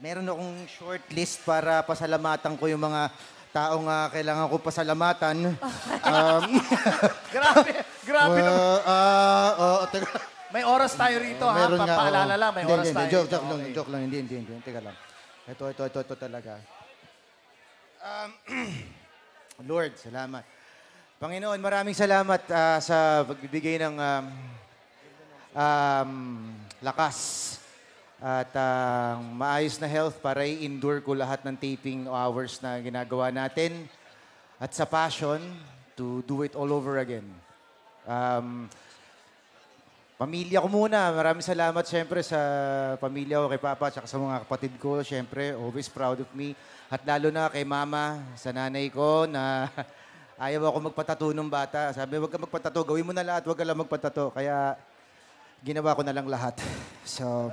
Meron akong short list para pasalamatan ko yung mga taong kailangan ko pasalamatan. Um, Grabe, grabe naman. teka. May oras tayo rito, ha? Meron nga, Papaalala oo. lang, may Hindi, oras hindi, tayo Joke, rito. joke lang, Okay. joke lang. Hindi. Teka lang. Ito talaga. Lord, salamat. Panginoon, maraming salamat sa pagbibigay ng lakas at maayos na health para i-endure ko lahat ng taping hours na ginagawa natin at sa passion to do it all over again. Pamilya ko muna. Maraming salamat siyempre sa pamilya ko, kay Papa, at sa mga kapatid ko. Siyempre, always proud of me. At lalo na kay Mama, sa nanay ko na ayaw ako magpatato nung bata. Sabi, huwag ka magpatato. Gawin mo na lahat, huwag ka lang magpatato. Kaya ginawa ko na lang lahat. So,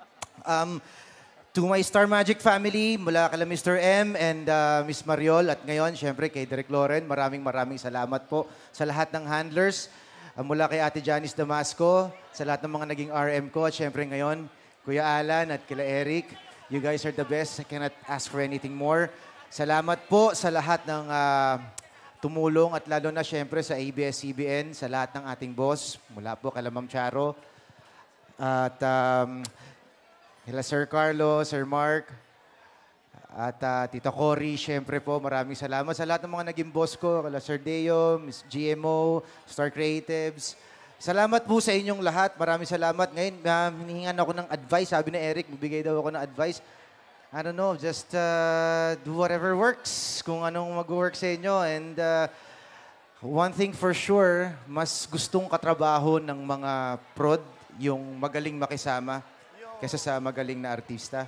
to my Star Magic family, mula kala Mr. M and Miss Mariol, at ngayon, siyempre, kay Derek Loren, maraming salamat po sa lahat ng handlers. Mula kay Ate Janice Damasco, sa lahat ng mga naging RM ko, at syempre ngayon, Kuya Alan at kila Eric, you guys are the best. I cannot ask for anything more. Salamat po sa lahat ng tumulong at lalo na syempre sa ABS-CBN, sa lahat ng ating boss, mula po kay Ma'am Charo, at kila Sir Carlo, Sir Mark, at Tita Cory, syempre po, maraming salamat sa lahat ng mga naging boss ko, kala Sir Deo, Miss GMO, Star Creatives. Salamat po sa inyong lahat. Maraming salamat. Ngayon, hinihingan ako ng advice. Sabi ni Eric, bibigay daw ako ng advice. I don't know, just do whatever works. Kung anong mag-work sa inyo. And one thing for sure, mas gustong katrabaho ng mga prod yung magaling makisama kaysa sa magaling na artista.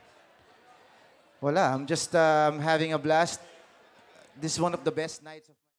Wala, I'm just having a blast. This is one of the best nights of